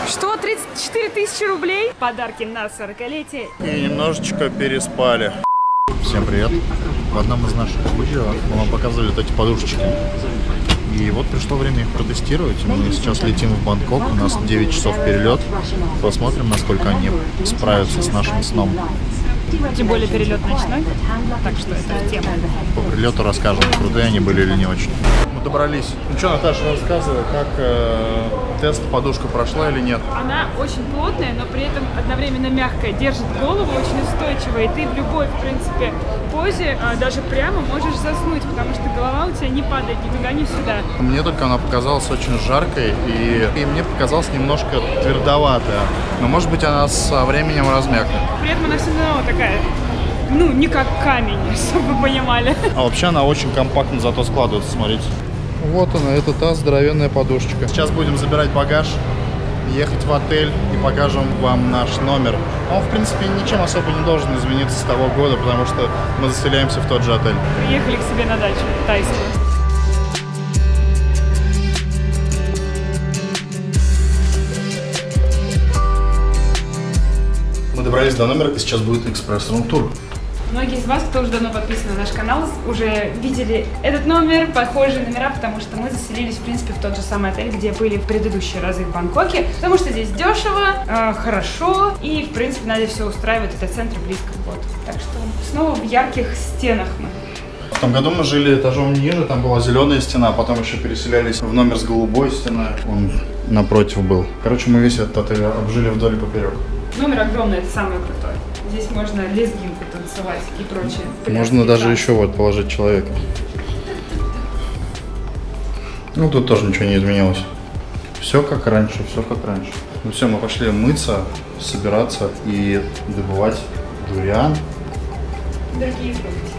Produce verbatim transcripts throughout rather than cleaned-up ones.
Что? тридцать четыре тысячи рублей? Подарки на сорокалетие. И немножечко переспали. Всем привет. В одном из наших видео мы вам показывали вот эти подушечки. И вот пришло время их протестировать. Мы сейчас летим в Бангкок. У нас девять часов перелет. Посмотрим, насколько они справятся с нашим сном. Тем более перелет ночной. Так что это тема. По прилету расскажем, крутые они были или не очень. Мы добрались. Ну что, Наташа, рассказывай, как э, тест подушка прошла или нет? Она очень плотная, но при этом одновременно мягкая. Держит голову очень устойчиво. И ты в любой, в принципе, позе, э, даже прямо можешь заснуть, потому что голова у тебя не падает ни туда, ни сюда. Мне только она показалась очень жаркой, и, и мне показалась немножко твердоватая. Но может быть она со временем размякнет. При этом она все равно такая, ну, не как камень, чтобы вы понимали. А вообще она очень компактно зато складывается, смотрите. Вот она, это та здоровенная подушечка. Сейчас будем забирать багаж, ехать в отель и покажем вам наш номер. Он, в принципе, ничем особо не должен измениться с того года, потому что мы заселяемся в тот же отель. Приехали к себе на дачу, тайскую. Мы добрались до номера, и сейчас будет экспресс-рум-тур. Многие из вас, кто уже давно подписан на наш канал, уже видели этот номер, похожие номера, потому что мы заселились, в принципе, в тот же самый отель, где были в предыдущие разы в Бангкоке, потому что здесь дешево, э, хорошо, и, в принципе, Надя все устраивает, это центр близко. Вот. Так что снова в ярких стенах мы. В том году мы жили этажом ниже, там была зеленая стена, потом еще переселялись в номер с голубой стеной, он напротив был. Короче, мы весь этот отель обжили вдоль и поперек. Номер огромный, это самое крутое. Здесь можно лезгинку танцевать и прочее. Можно даже танцы. Еще вот положить человека. Ну, тут тоже ничего не изменилось. Все как раньше, все как раньше. Ну все, мы пошли мыться, собираться и добывать дуриан. Другие фруктики.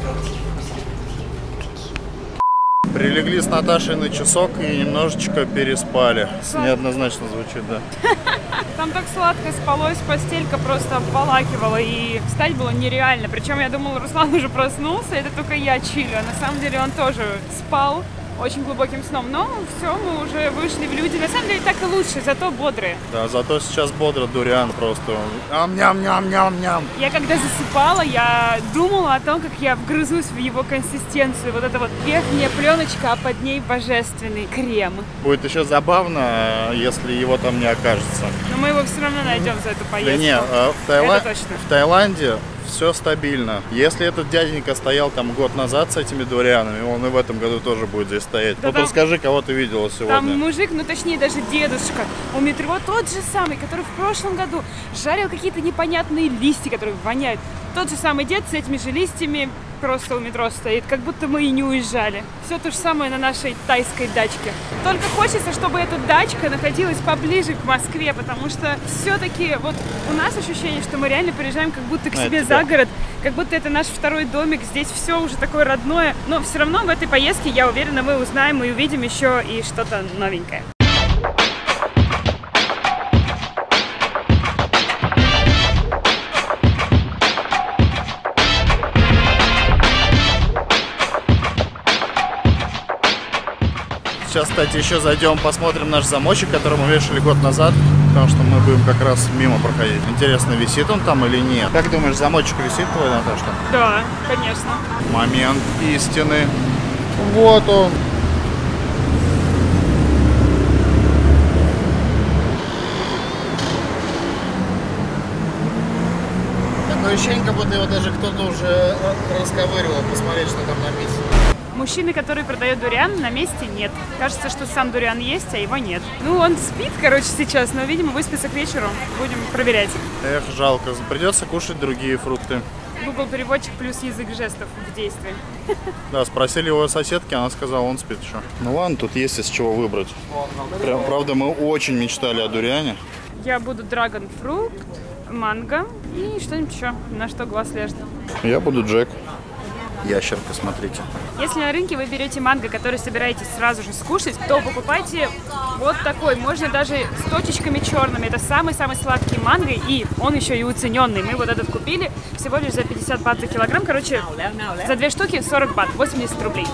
Прилегли с Наташей на часок и немножечко переспали. Сладко. Неоднозначно звучит, да. Там так сладко спалось, постелька просто обволакивала, и встать было нереально. Причем я думала, Руслан уже проснулся, это только я чилю. А на самом деле он тоже спал очень глубоким сном. Но все, мы уже вышли в люди. На самом деле так и лучше, зато бодрые. Да, зато сейчас бодро дуриан просто. Ам-ням-ням-ням-ням. Я когда засыпала, я думала о том, как я вгрызусь в его консистенцию. Вот это вот верхняя пленочка, а под ней божественный крем. Будет еще забавно, если его там не окажется. Но мы его все равно найдем за эту поездку. Да не, в, Тайла... в Таиланде все стабильно. Если этот дяденька стоял там год назад с этими дурианами, он и в этом году тоже будет здесь стоять. Да, вот там, расскажи, кого ты видела сегодня. Там мужик, ну точнее даже дедушка у метро, тот же самый, который в прошлом году жарил какие-то непонятные листья, которые воняют. Тот же самый дед с этими же листьями просто у метро стоит, как будто мы и не уезжали. Все то же самое на нашей тайской дачке. Только хочется, чтобы эта дачка находилась поближе к Москве, потому что все-таки вот у нас ощущение, что мы реально приезжаем как будто к себе за город, как будто это наш второй домик, здесь все уже такое родное. Но все равно в этой поездке, я уверена, мы узнаем и увидим еще и что-то новенькое. Сейчас, кстати, еще зайдем, посмотрим наш замочек, который мы вешали год назад, потому что мы будем как раз мимо проходить. Интересно, висит он там или нет? Как думаешь, замочек висит твой, Наташка? Да, конечно. Момент истины. Вот он. Такое ощущение, как будто его даже кто-то уже расковыривал, посмотреть, что там написано. Мужчины, который продает дуриан, на месте нет. Кажется, что сам дуриан есть, а его нет. Ну, он спит, короче, сейчас, но, видимо, выспится к вечеру. Будем проверять. Эх, жалко. Придется кушать другие фрукты. Google переводчик плюс язык жестов в действии. Да, спросили его соседки, она сказала, он спит еще. Ну ладно, тут есть из чего выбрать. Прям, правда, мы очень мечтали о дуриане. Я буду драгонфрукт, манго и что-нибудь еще, на что глаз ляжет. Я буду Джек. Ящерка, смотрите. Если на рынке вы берете манго, который собираетесь сразу же скушать, то покупайте вот такой. Можно даже с точечками черными. Это самый-самый сладкий манго, и он еще и уцененный. Мы вот этот купили всего лишь за пятьдесят бат за килограмм. Короче, за две штуки сорок бат, восемьдесят рублей.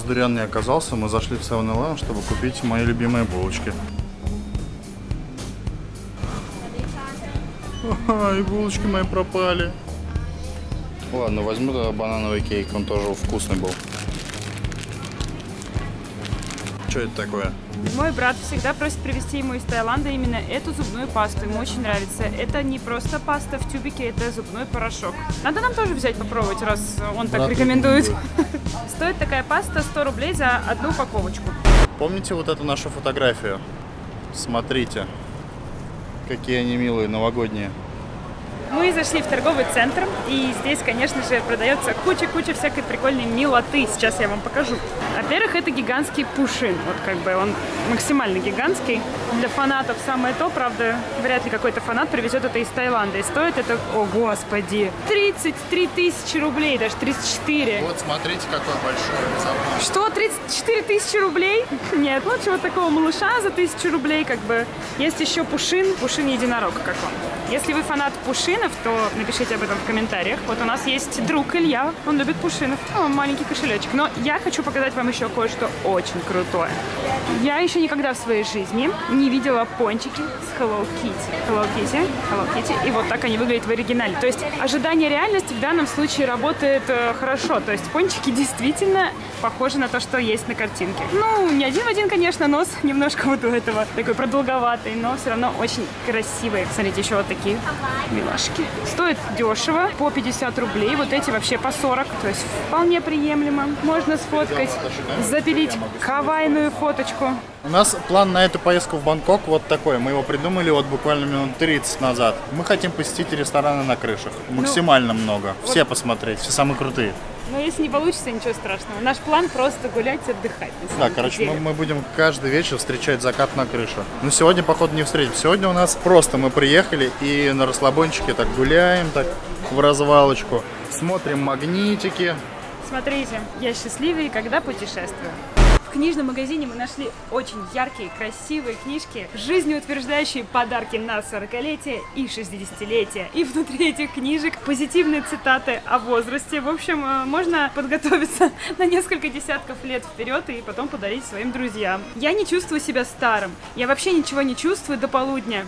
дуриан не оказался, мы зашли в севен элевен, чтобы купить мои любимые булочки. Ага, и булочки мои пропали. Ладно, возьму тогда банановый кейк, он тоже вкусный был. Что это такое? Мой брат всегда просит привезти ему из Таиланда именно эту зубную пасту. Ему очень нравится. Это не просто паста в тюбике, это зубной порошок. Надо нам тоже взять попробовать, раз он брат так рекомендует. Стоит такая паста сто рублей за одну упаковочку. Помните вот эту нашу фотографию? Смотрите, какие они милые, новогодние. Мы зашли в торговый центр, и здесь, конечно же, продается куча-куча всякой прикольной милоты. Сейчас я вам покажу. Во-первых, это гигантский пушин. Вот как бы он максимально гигантский. Для фанатов самое то, правда, вряд ли какой-то фанат привезет это из Таиланда. И стоит это, о господи, тридцать три тысячи рублей, даже тридцать четыре. Вот смотрите, какой большой. Что, тридцать четыре тысячи рублей? Нет, лучше вот такого малыша за тысячу рублей, как бы. Есть еще пушин, пушин единорог, как он. Если вы фанат пушинов, то напишите об этом в комментариях. Вот у нас есть друг Илья, он любит пушинов. О, маленький кошелечек. Но я хочу показать вам еще кое-что очень крутое. Я еще никогда в своей жизни не видела пончики с Hello Kitty. Hello Kitty, Hello Kitty. И вот так они выглядят в оригинале. То есть ожидание реальности в данном случае работает э, хорошо. То есть пончики действительно похожи на то, что есть на картинке. Ну, не один в один, конечно, нос немножко вот у этого такой продолговатый, но все равно очень красивый. Смотрите, еще вот такие милашки. Стоит дешево, по пятьдесят рублей. Вот эти вообще по сорок, то есть вполне приемлемо. Можно сфоткать, запилить кавайную фоточку. У нас план на эту поездку в Бангкок вот такой. Мы его придумали вот буквально минут тридцать назад. Мы хотим посетить рестораны на крышах. Максимально ну, много. Все вот посмотреть, все самые крутые. Но если не получится, ничего страшного. Наш план просто гулять, отдыхать. Да, короче, мы, мы будем каждый вечер встречать закат на крыше. Но сегодня, походу, не встретим. Сегодня у нас просто мы приехали и на расслабончике так гуляем, так в развалочку. Смотрим магнитики. Смотрите, я счастливый, когда путешествую. В книжном магазине мы нашли очень яркие, красивые книжки, жизнеутверждающие подарки на сорокалетие и шестидесятилетие. И внутри этих книжек позитивные цитаты о возрасте. В общем, можно подготовиться на несколько десятков лет вперед и потом подарить своим друзьям. Я не чувствую себя старым. Я вообще ничего не чувствую до полудня.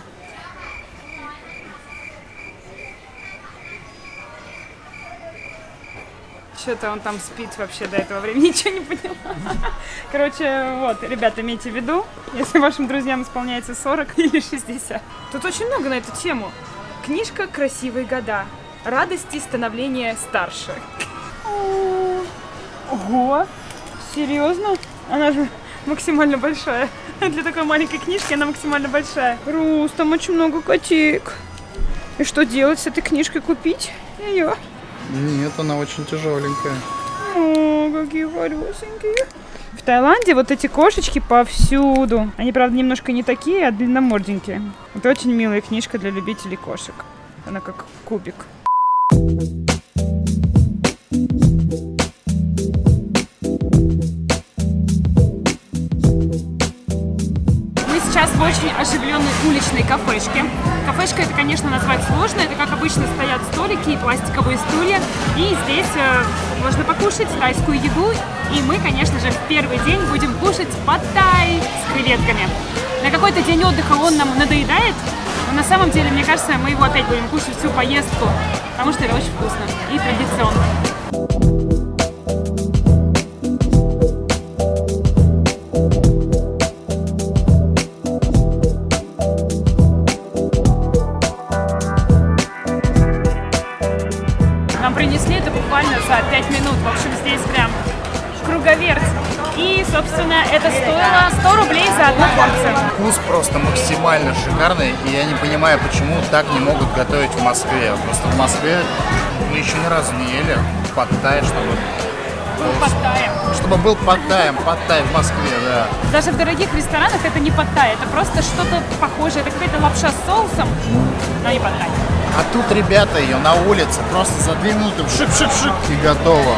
Что-то он там спит вообще до этого времени, ничего не поняла. Короче, вот, ребята, имейте в виду, если вашим друзьям исполняется сорок или шестьдесят. Тут очень много на эту тему. Книжка «Красивые года. Радости становления старше». Ого, серьезно? Она же максимально большая. Для такой маленькой книжки она максимально большая. Рус, там очень много котик. И что делать с этой книжкой? Купить ее? Нет, она очень тяжеленькая. О, какие хорошенькие. В Таиланде вот эти кошечки повсюду. Они, правда, немножко не такие, а длинноморденькие. Это очень милая книжка для любителей кошек. Она как кубик. Сейчас в очень оживленной уличной кафешке. Кафешка это, конечно, назвать сложно. Это, как обычно, стоят столики и пластиковые стулья. И здесь э, можно покушать тайскую еду. И мы, конечно же, в первый день будем кушать пад-тай с креветками. На какой-то день отдыха он нам надоедает. Но на самом деле, мне кажется, мы его опять будем кушать всю поездку. Потому что это очень вкусно и традиционно. Принесли это буквально за пять минут. В общем, здесь прям круговерть. И, собственно, это стоило сто рублей за одну порцию. Вкус просто максимально шикарный. И я не понимаю, почему так не могут готовить в Москве. Просто в Москве мы еще ни разу не ели пад-тай, чтобы... Был пад-таем. Чтобы был пад-таем, пад-тай в Москве, да. Даже в дорогих ресторанах это не пад-тай, это просто что-то похожее. Это какая-то лапша с соусом, но не пад-тай. А тут, ребята, ее на улице просто за две минуты шик-шик-шик и готово.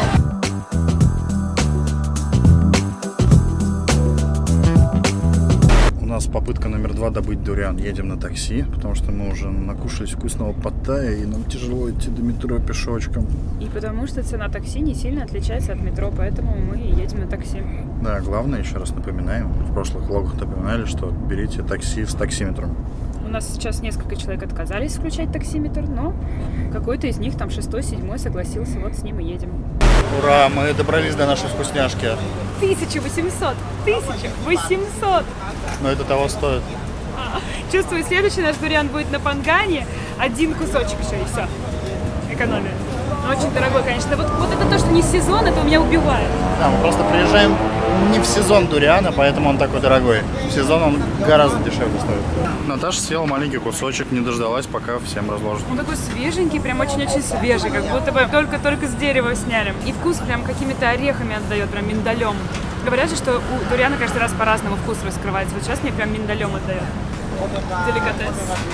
У нас попытка номер два добыть дуриан. Едем на такси, потому что мы уже накушались вкусного Паттайя, и нам тяжело идти до метро пешочком. И потому что цена такси не сильно отличается от метро, поэтому мы едем на такси. Да, главное, еще раз напоминаем, в прошлых влогах напоминали, что берите такси с таксиметром. У нас сейчас несколько человек отказались включать таксиметр, но какой-то из них, там шестой, седьмой, согласился, вот с ним и едем. Ура, мы добрались до нашей вкусняшки. тысяча восемьсот! тысяча восемьсот! Но это того стоит. Чувствую, следующий наш дуриан будет на Пангане. Один кусочек еще, и все. Экономия. Но очень дорогой, конечно. Вот, вот это то, что не сезон, это у меня убивает. Да, мы просто приезжаем не в сезон дуриана, поэтому он такой дорогой. В сезон он гораздо дешевле стоит. Наташа съела маленький кусочек, не дождалась, пока всем разложат. Он такой свеженький, прям очень-очень свежий, как будто бы только-только с дерева сняли. И вкус прям какими-то орехами отдает, прям миндалем. Говорят же, что у дуриана каждый раз по-разному вкус раскрывается. Вот сейчас мне прям миндалем отдает. Деликатес.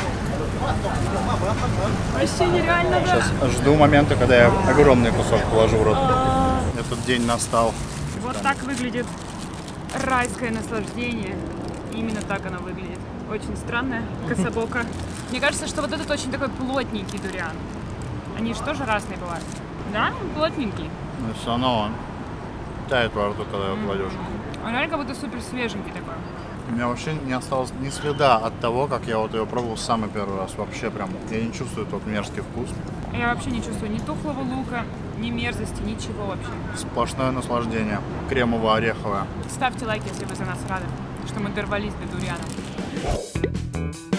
Вообще нереально, да? Сейчас жду момента, когда я огромный кусок положу в рот. Этот день настал. Вот так выглядит райское наслаждение. Именно так оно выглядит. Очень странная кособока. Мне кажется, что вот этот очень такой плотненький дуриан. Они же тоже разные бывают. Да? Плотненький. Но все равно тает во рту, когда его кладешь. Он реально как будто супер свеженький такой. У меня вообще не осталось ни следа от того, как я вот ее пробовал самый первый раз. Вообще прям, я не чувствую тот мерзкий вкус. Я вообще не чувствую ни тухлого лука, ни мерзости, ничего вообще. Сплошное наслаждение. Кремово-ореховое. Ставьте лайк, если вы за нас рады, что мы дорвались до дуриана.